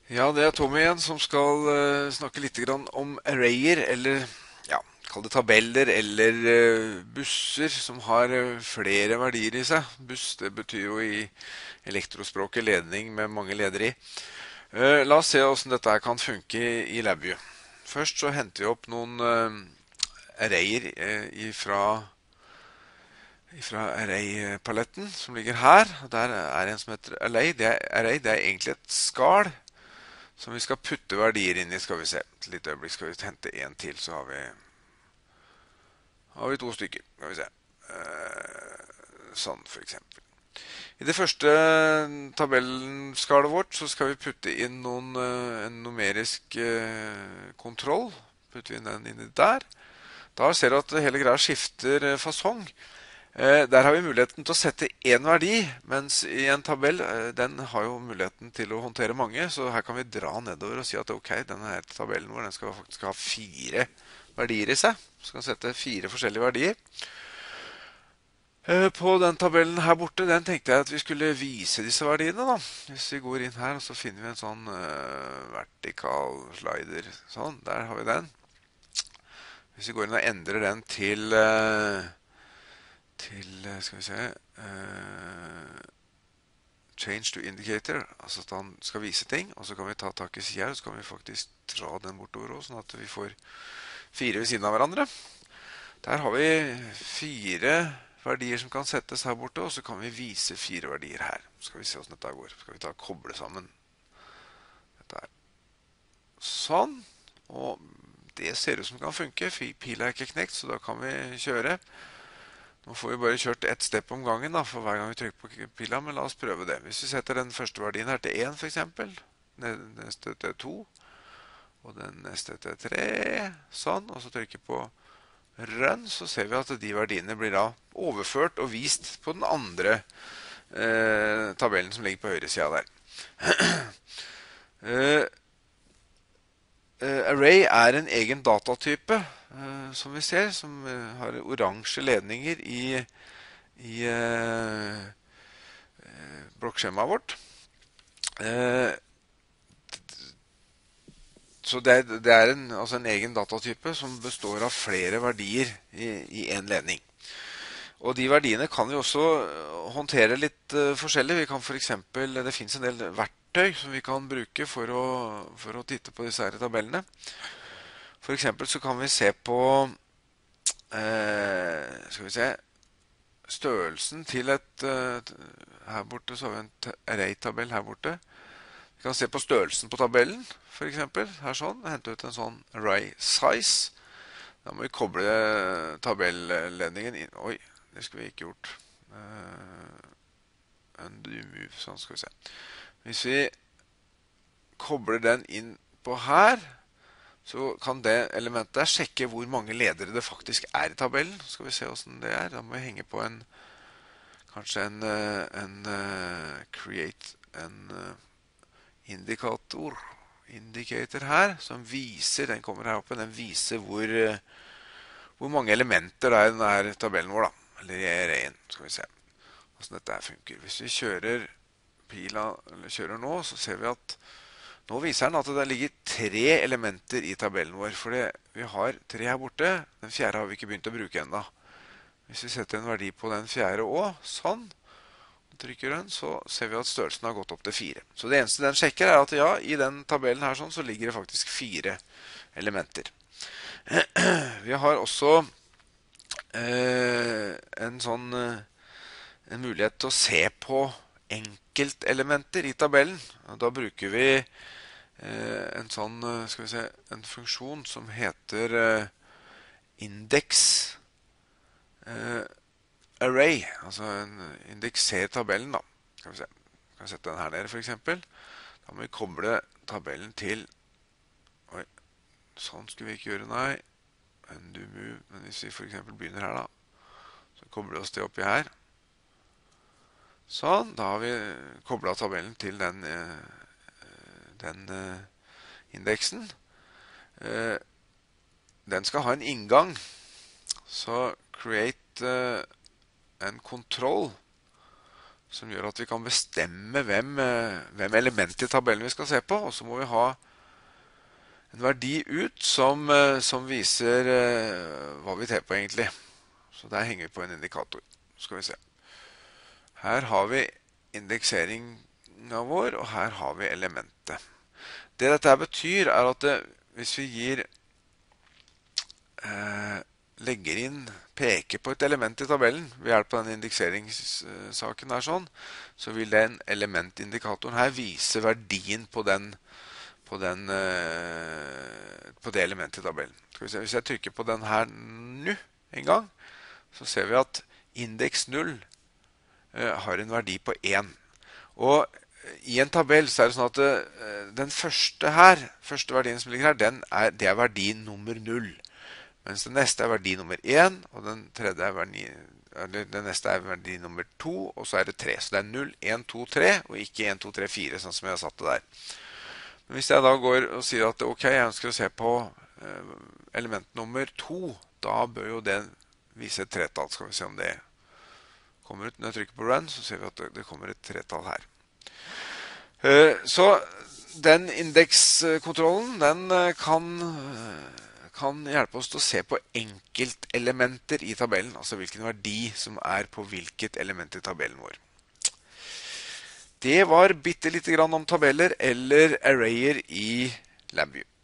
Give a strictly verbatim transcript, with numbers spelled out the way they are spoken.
Ja, det er Tommy igjen som skal eh, snakke litt grann om arrayer, eller ja, kall det tabeller, eller eh, busser som har eh, flere verdier i seg. Buss, det betyr jo i elektrospråket ledning med mange ledere i. Eh, la oss se hvordan dette her kan funke i, i LabVIEW. Først så henter vi opp noen eh, arrayer eh, fra fra array-paletten som ligger her. Der er en som heter array. Det er, array, det er egentlig et skall som vi skal putte verdier inn i. Skal vi se. Et lite øyeblikk skal vi hente en til, så har vi, har vi to stykker. Skal vi se. Eh, sånn, for eksempel. I det første tabellskallet vårt så skal vi putte inn noen, eh, en numerisk eh, kontroll. Putter vi den inn i der. Da ser du at hele greia skifter eh, fasong. Eh, Der har vi muligheten til å sette én verdi, mens i en tabell, eh, den har jo muligheten til å håndtere mange, så her kan vi dra nedover og si at ok, denne her tabellen vår, den skal faktisk ha fire verdier i seg. Så kan vi sette fire forskjellige verdier. Eh, På den tabellen her borte, den tenkte jeg at vi skulle vise disse verdiene da. Hvis vi går inn her, og så finner vi en sånn eh, vertikal slider. Sånn, der har vi den. Hvis vi går inn og endrer den til... eh, til, skal vi se, uh, change to indicator, altså at han skal vise ting, og så kan vi ta tak i siden her, og så kan vi faktisk dra den bortover også, sånn at vi får fire ved siden av hverandre. Der har vi fire verdier som kan settes her borte, og så kan vi vise fire verdier her. Så skal vi se hvordan dette går. Så skal vi ta og koble sammen dette her. Sånn, og det ser ut som det kan funke. Pila er ikke knekt, så da kan vi kjøre. Nå får vi bare kjørt ett step om gangen da, for hver gang vi trykker på pila, men la oss prøve det. Hvis vi setter den første verdien her til én for eksempel, den neste til to, og den neste til tre, sånn, og så trykker på run, så ser vi at de verdiene blir da overført og vist på den andre eh, tabellen som ligger på høyre siden der. eh, Uh, array er en egen datatype, uh, som vi ser, som uh, har oransje ledninger i, i uh, uh, blokkskjemaet vårt. Uh, så det er, det er en, altså en egen datatype som består av flere verdier i, i en ledning. Og de verdiene kan vi også håndtere litt uh, forskjellig. Vi kan for eksempel, det finnes en del verktøy som vi kan bruke for å, for å titte på disse her tabellene. For eksempel så kan vi se på eh, skal vi se størrelsen til et eh, her borte så har vi en array-tabell her borte. Vi kan se på størrelsen på tabellen, for eksempel. Her sånn, hente ut en sånn array size. Da må vi koble tabelledningen inn. Oi, det skulle vi ikke gjort. Uh, undo move, sånn skal vi se. Hvis vi kobler den inn på her, så kan det elementet der sjekke hvor mange ledere det faktisk er i tabellen. Så skal vi se hvordan det er. Da må vi henge på en, kanskje en, en create en indikator, indicator her, som viser, den kommer her oppe, den viser hvor, hvor mange elementer det er i denne tabellen vår da. Eller i arrayen, skal vi se hvordan dette her funker. Hvis vi kjører pila, eller kjører nå, så ser vi at nå viser den at det ligger tre elementer i tabellen vår, for vi har tre her borte, den fjerde har vi ikke begynt å bruke enda. Hvis vi setter en verdi på den fjerde også, sånn, og trykker den, så ser vi at størrelsen har gått opp til fire. Så det eneste den sjekker er at ja, i den tabellen her sånn, så ligger det faktisk fire elementer. Vi har også eh, en sånn en mulighet til å se på enkeltelementer i tabellen. Da bruker vi eh, en sånn, skal vi se, en funksjon som heter eh, index eh, array, altså en indekser tabellen da. Skal vi se, kan vi sette den her nede for eksempel. Da må vi koble tabellen til, oi, sånn skulle vi ikke gjøre, nei, undo move, men hvis vi for eksempel begynner her da, så kobler vi oss det oppi her. Sånn, da har vi koblet tabellen til den, den indeksen. Den skal ha en inngang, så create en kontroll som gjør at vi kan bestemme hvem, eh, hvem element i tabellen vi skal se på, og så må vi ha en verdi ut som, eh, som viser eh, hva vi ter på egentlig. Så der henger vi på en indikator. Skal vi se. Her har vi indekseringa vår, og her har vi elementet. Det dette her betyr er at det, hvis vi gir eh, legger inn, peker på et element i tabellen ved hjelp av den indekseringssaken her sånn, så vil den elementindikatoren her vise verdien på den, på den, eh, på det elementet i tabellen. Skal vi se, hvis jeg trykker på den her nå en gang, så ser vi at indeks null eh, har en verdi på én. Og i en tabell så er det sånn at eh, den første her, første verdien som ligger her, den er, det er verdi nummer null. Mens den neste er verdi nummer én, og den tredje er verdi, eller den neste er verdi nummer to, og så er det tre. Så det er null, én, to, tre, og ikke én, to, tre, fire, sånn som jeg har satt det der. Men hvis jeg da går og sier at ok, jeg ønsker å se på element nummer to, da bør jo det vise et tretall. Skal vi se om det kommer ut. Når jeg trykker på run, så ser vi at det kommer et tretall her. Så den indekskontrollen, den kan kan hjelpe oss til å se på enkeltelementer i tabellen, altså hvilken verdi som er på hvilket element i tabellen vår. Det var bitte litt grann om tabeller eller arrayer i LabVIEW.